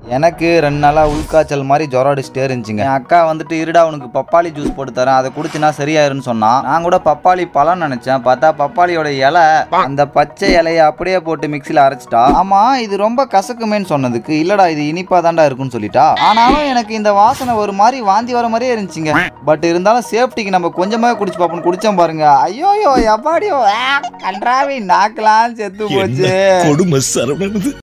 எனக்கு 2 நாளா உள்காய்ச்சல் மாதிரி ஜுரம் அடிச்சுட்டே இருந்துச்சுங்க. என் அக்கா வந்துட்டு இருடா உனக்கு பப்பாளி ஜூஸ் போட்டு தரேன், அதை குடிச்சுனா சரியாயிருன்னு சொன்னா. நான் கூட பப்பாளி பழம் நினைச்சேன், பார்த்தா பப்பாளியோட இலை. அந்த பச்சை இலையை அப்படியே போட்டு மிக்சியில் அரைச்சிட்டா. ஆமா இது ரொம்ப கசக்குமேன்னு சொன்னதுக்கு இல்லடா இது இனிப்பா தாண்டா இருக்குன்னு சொல்லிட்டா. ஆனாலும் எனக்கு இந்த வாசனை ஒரு மாதிரி வாந்தி வர மாதிரியே இருந்துச்சுங்க. பட் இருந்தாலும் சேஃப்டிக்கு நம்ம கொஞ்சமாக குடிச்சு பார்ப்போம். குடிச்சோம் பாருங்க, ஐயோயோ எப்பாடியோ கன்றாவி நாக்கெல்லாம் செத்து போச்சு.